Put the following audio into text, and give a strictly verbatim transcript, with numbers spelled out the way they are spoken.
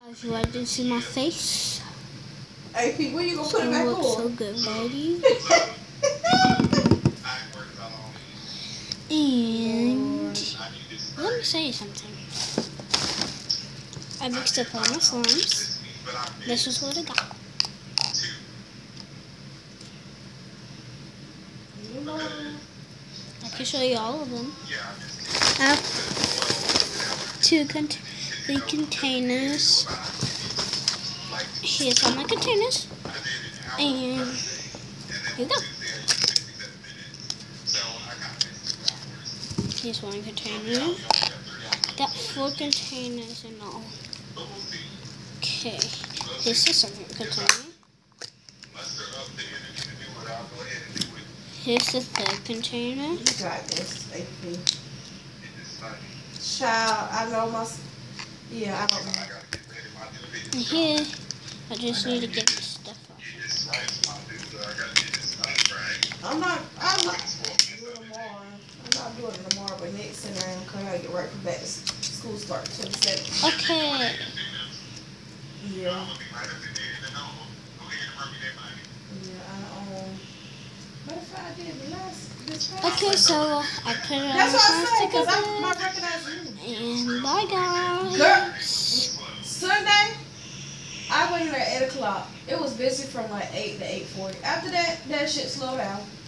If you like to see my face, hey Pete, when you gonna put it back on? So good, buddy. And let me show you something. I mixed up all my slimes. This is what I got. I can show you all of them. I have two con three containers. Here's all my containers. And here you go. Here's one container. Got four containers in all. Okay, this is the second container. Here's the third container. You got this, A P. Child, I know my. Yeah, I don't know. And here, I just need to get this stuff off. I'm not. I'm not doing it tomorrow. I'm not doing it tomorrow, but next time I'm gonna get right from back to school start the twenty-seventh. Okay. Yeah. Yeah, I um. What if I did the last? Okay, so I put it on That's the what I said, plastic because of I'm not recognizing you. And bye, guys. Girl, Sunday, I went in there at eight o'clock. It was busy from like eight to eight forty. After that, that shit slowed down.